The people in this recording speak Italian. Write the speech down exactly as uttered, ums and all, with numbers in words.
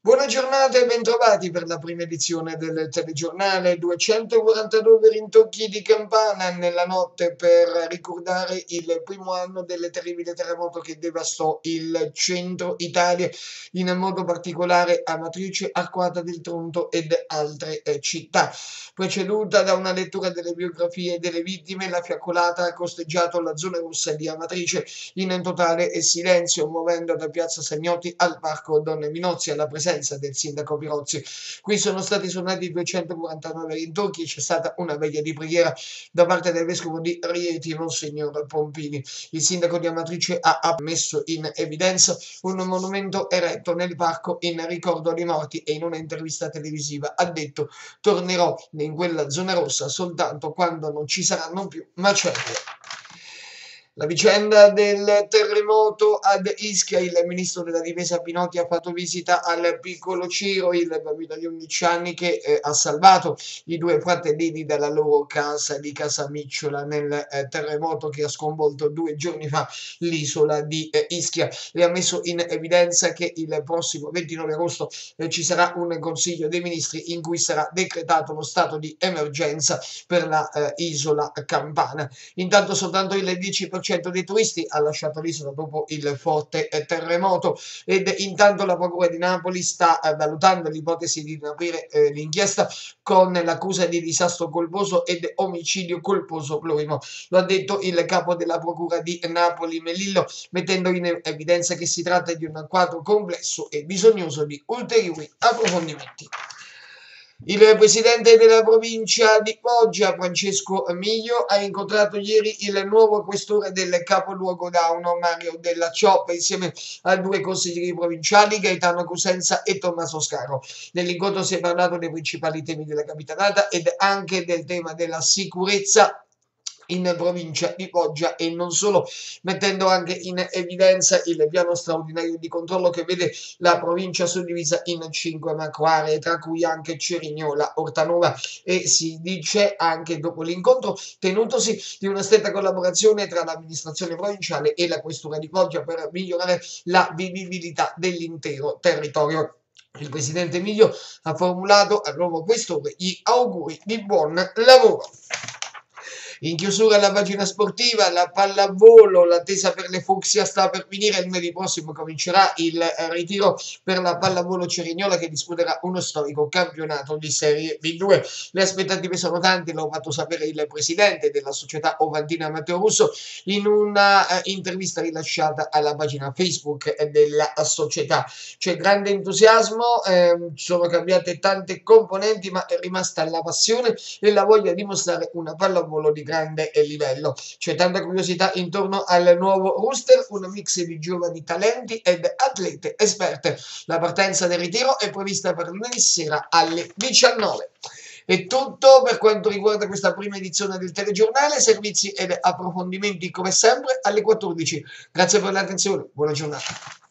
Buona giornata e bentrovati per la prima edizione del telegiornale. duecentoquarantadue rintocchi di campana nella notte per ricordare il primo anno del terribile terremoto che devastò il centro Italia, in modo particolare Amatrice, Arquata del Tronto ed altre eh, città. Preceduta da una lettura delle biografie delle vittime, la fiaccolata ha costeggiato la zona rossa di Amatrice in totale silenzio, muovendo da Piazza Sagnotti al Parco Donne Minozzi alla presenza del sindaco Pirozzi. Qui sono stati suonati duecentoquarantanove rintocchi e c'è stata una veglia di preghiera da parte del vescovo di Rieti, Monsignor Pompini. Il sindaco di Amatrice ha messo in evidenza un monumento eretto nel parco in ricordo dei morti e in un'intervista televisiva ha detto: tornerò in quella zona rossa soltanto quando non ci saranno più macerie. La vicenda del terremoto ad Ischia, il ministro della difesa Pinotti ha fatto visita al piccolo Ciro, il bambino di undici anni che eh, ha salvato i due fratellini dalla loro casa di Casamicciola nel eh, terremoto che ha sconvolto due giorni fa l'isola di eh, Ischia, e ha messo in evidenza che il prossimo ventinove agosto eh, ci sarà un Consiglio dei Ministri in cui sarà decretato lo stato di emergenza per la eh, isola campana. Intanto soltanto il dieci per cento dei turisti ha lasciato l'isola dopo il forte terremoto, ed intanto la Procura di Napoli sta eh, valutando l'ipotesi di aprire eh, l'inchiesta con l'accusa di disastro colposo ed omicidio colposo plurimo. Lo ha detto il capo della Procura di Napoli Melillo, mettendo in evidenza che si tratta di un quadro complesso e bisognoso di ulteriori approfondimenti. Il presidente della provincia di Foggia, Francesco Miglio, ha incontrato ieri il nuovo questore del capoluogo Dauno, Mario Della Cioppa, insieme a due consiglieri provinciali, Gaetano Cosenza e Tommaso Scaro. Nell'incontro si è parlato dei principali temi della capitanata ed anche del tema della sicurezza in provincia di Foggia e non solo, mettendo anche in evidenza il piano straordinario di controllo che vede la provincia suddivisa in cinque macro aree, tra cui anche Cerignola, Ortanova, e si dice anche dopo l'incontro tenutosi di una stretta collaborazione tra l'amministrazione provinciale e la questura di Foggia per migliorare la vivibilità dell'intero territorio. Il presidente Miglio ha formulato al nuovo questore gli auguri di buon lavoro. In chiusura alla pagina sportiva, la pallavolo, l'attesa per le Fucsia sta per finire, il lunedì prossimo comincerà il ritiro per la pallavolo Cerignola che disputerà uno storico campionato di Serie B due. Le aspettative sono tante, l'ho fatto sapere il presidente della società Ovantina Matteo Russo in una uh, intervista rilasciata alla pagina Facebook della società. C'è grande entusiasmo, eh, sono cambiate tante componenti, ma è rimasta la passione e la voglia di mostrare una pallavolo di grande livello. C'è tanta curiosità intorno al nuovo roster, un mix di giovani talenti ed atlete esperte. La partenza del ritiro è prevista per lunedì sera alle diciannove. È tutto per quanto riguarda questa prima edizione del telegiornale, servizi ed approfondimenti come sempre alle quattordici. Grazie per l'attenzione, buona giornata.